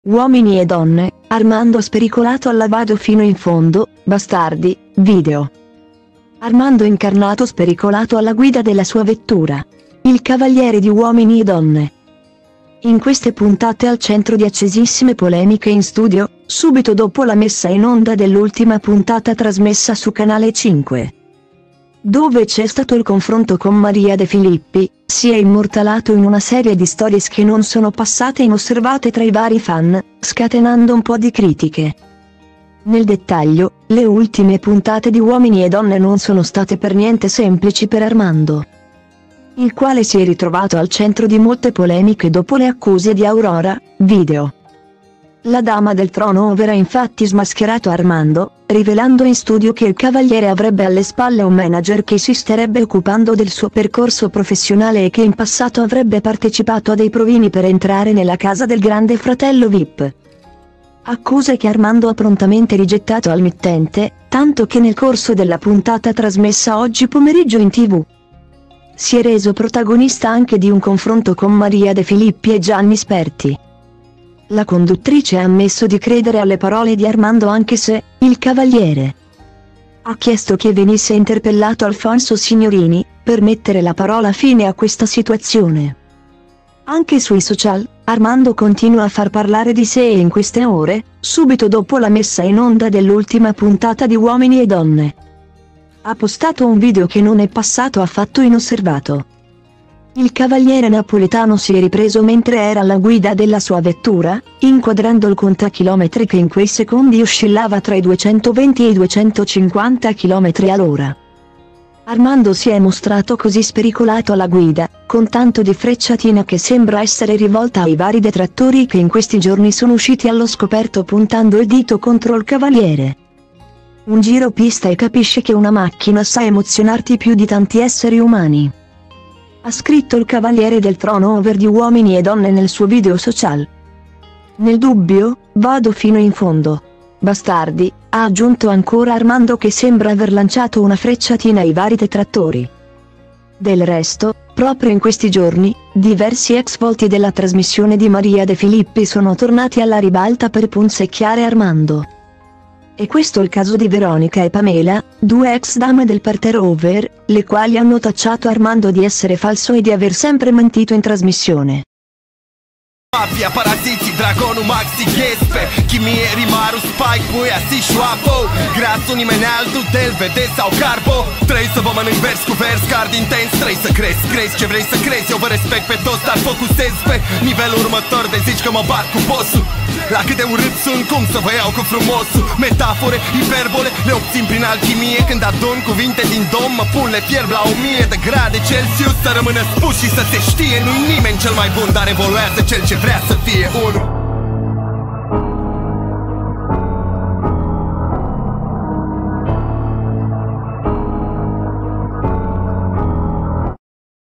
Uomini e donne, Armando spericolato al lavado fino in fondo, bastardi, video. Armando incarnato spericolato alla guida della sua vettura. Il cavaliere di Uomini e donne. In queste puntate al centro di accesissime polemiche in studio, subito dopo la messa in onda dell'ultima puntata trasmessa su Canale 5. Dove c'è stato il confronto con Maria De Filippi, si è immortalato in una serie di stories che non sono passate inosservate tra i vari fan, scatenando un po' di critiche. Nel dettaglio, le ultime puntate di Uomini e donne non sono state per niente semplici per Armando, il quale si è ritrovato al centro di molte polemiche dopo le accuse di Aurora Video. La dama del trono over ha infatti smascherato Armando, rivelando in studio che il cavaliere avrebbe alle spalle un manager che si starebbe occupando del suo percorso professionale e che in passato avrebbe partecipato a dei provini per entrare nella casa del grande fratello VIP. Accuse che Armando ha prontamente rigettato al mittente, tanto che nel corso della puntata trasmessa oggi pomeriggio in TV si è reso protagonista anche di un confronto con Maria De Filippi e Gianni Sperti. La conduttrice ha ammesso di credere alle parole di Armando anche se, il cavaliere ha chiesto che venisse interpellato Alfonso Signorini, per mettere la parola fine a questa situazione. Anche sui social, Armando continua a far parlare di sé e in queste ore, subito dopo la messa in onda dell'ultima puntata di Uomini e donne, ha postato un video che non è passato affatto inosservato. Il cavaliere napoletano si è ripreso mentre era alla guida della sua vettura, inquadrando il contachilometri che in quei secondi oscillava tra i 220 e i 250 km/h. Armando si è mostrato così spericolato alla guida, con tanto di frecciatina che sembra essere rivolta ai vari detrattori che in questi giorni sono usciti allo scoperto puntando il dito contro il cavaliere. Un giro pista e capisce che una macchina sa emozionarti più di tanti esseri umani, ha scritto il cavaliere del trono over di Uomini e donne nel suo video social. Nel dubbio, vado fino in fondo. Bastardi, ha aggiunto ancora Armando che sembra aver lanciato una frecciatina ai vari detrattori. Del resto, proprio in questi giorni, diversi ex volti della trasmissione di Maria De Filippi sono tornati alla ribalta per punzecchiare Armando. E questo è il caso di Veronica e Pamela, due ex dame del parterre over, le quali hanno tacciato Armando di essere falso e di aver sempre mentito in trasmissione. Mafia, paraziți, dragonul maxi ghespe Chimieri, maru, spike, puia, si șoapă Grasul nimeni altul, del vede sau carbo Trebuie să vă mănânc vers cu vers, card intens Trebuie să crezi ce vrei să crezi Eu vă respect pe toți, dar focusez pe nivelul următor De zici că mă bat cu bossul La cât de urât sunt, cum să vă iau cu frumosul Metafore, hiperbole, le obțin prin alchimie Când adun cuvinte din dom, mă pun, le fierb la 1000 de grade Celsius Să rămână spus și să se știe Nu-i nimeni cel mai bun, dar evoluează cel ce vrea să fie unul